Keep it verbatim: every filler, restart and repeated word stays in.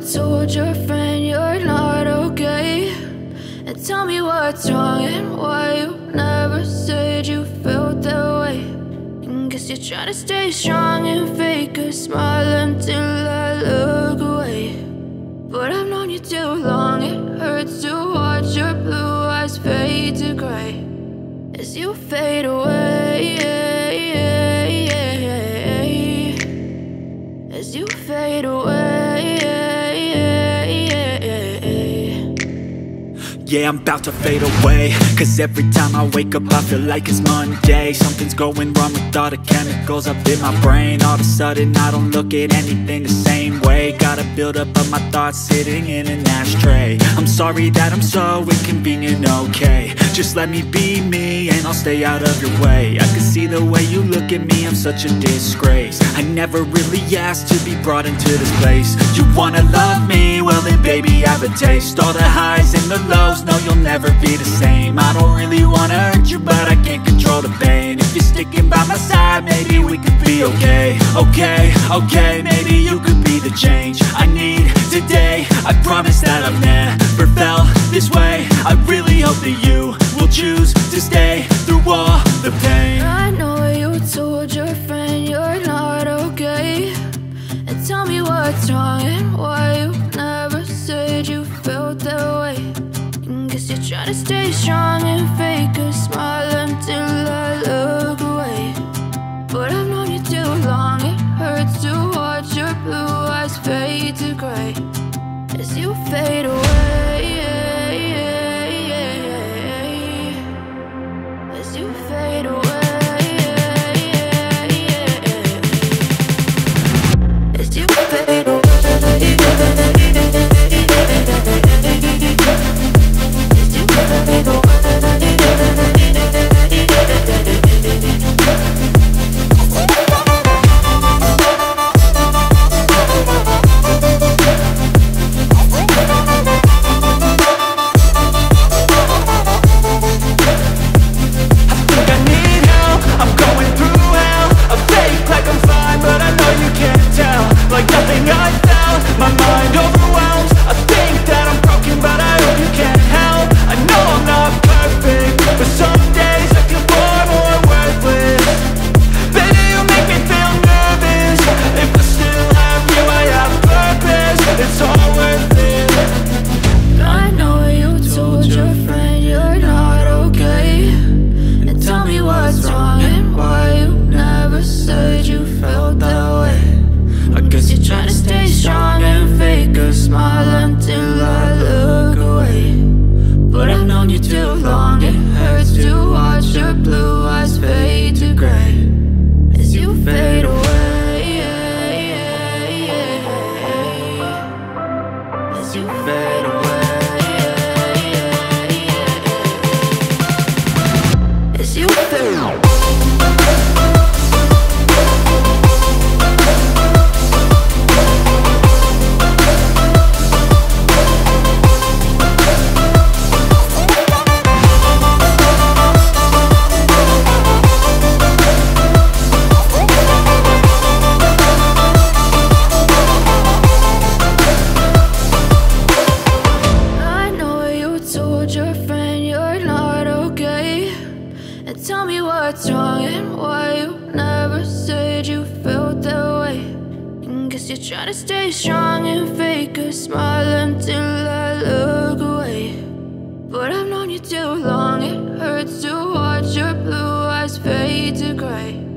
told your friend you're not okay, and tell me what's wrong and why you never said you felt that way. And guess you're trying to stay strong and fake a smile until I look away. But I've known you too long, it hurts to watch your blue eyes fade to gray as you fade away, as you fade away. Yeah, I'm about to fade away, cause every time I wake up I feel like it's Monday. Something's going wrong with all the chemicals up in my brain. All of a sudden I don't look at anything the same way. Gotta build up of my thoughts sitting in an ashtray. I'm sorry that I'm so inconvenient, okay. Just let me be me and I'll stay out of your way. I can see the way you look at me, I'm such a disgrace. I never really asked to be brought into this place. You wanna love me? Well then baby, have a taste. All the highs and the lows, no, you'll never be the same. I don't really wanna hurt you, but I can't control the pain. If you're sticking by my side, maybe we could be okay. Okay, okay, maybe you could be the change I need today. I promise that I've never felt this way. I really hope that you will choose to stay through all the pain. I know you told your friend you're not okay, and tell me what's wrong and why you never said you felt that way. Guess you're trying to stay strong and fake a smile until I look away. But I've known you too long, it hurts to watch your blue eyes fade to gray as you fade away, as you fade away, as you fade away. Tell me what's wrong and why you never said you felt that way. And guess you're trying to stay strong and fake a smile until I look away. But I've known you too long, it hurts to watch your blue eyes fade to gray